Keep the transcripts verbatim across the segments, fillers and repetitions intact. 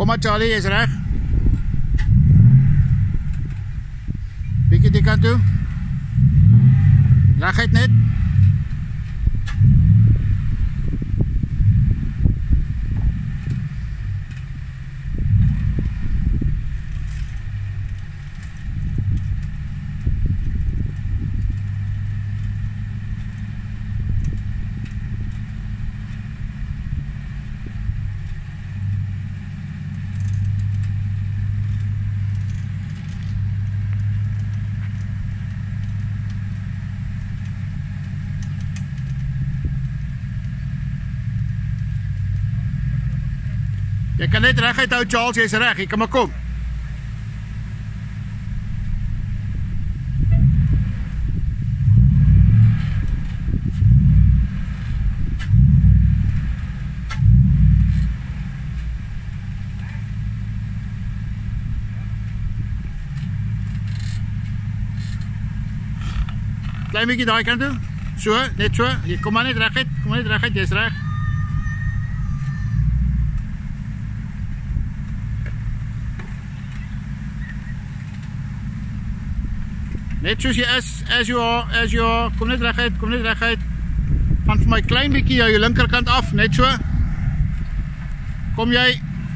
Kom maar Charlie, jy is reg. Bietjie die kant toe. Reguit net. Jy kan net reguit hou Charles, jy is reg, jy kan maar kom. Klein bietjie daai kant toe. So, net so. Jy kom maar net reguit, kom maar net reguit, jy is reg. Net soos jy is, as you are, as you are, kom net reguit, kom net reguit. Van vir my klein bietjie jou linkerkant af, net so. Kom jy.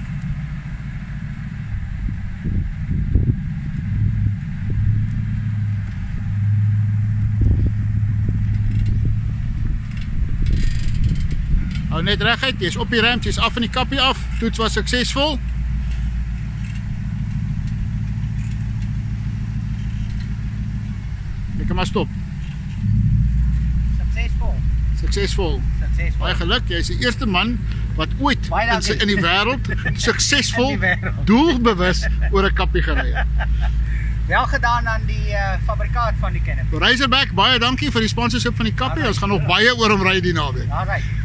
Hou net reguit, jy is op die ramp, jy is af van die kappie af. Toets was suksesvol. Jy kan maar stop. Suksesvol. Suksesvol. Suksesvol. Baie geluk, jy is die eerste man wat ooit in, sy, in die wêreld suksesvol, doelbewus oor 'n kappie gery het. Wel gedaan aan die uh, fabrikaat van die canopy. Razorback, baie dankie vir die sponsorship van die kappie. Ons gaan nog baie oor hom ry die naweek. Alright.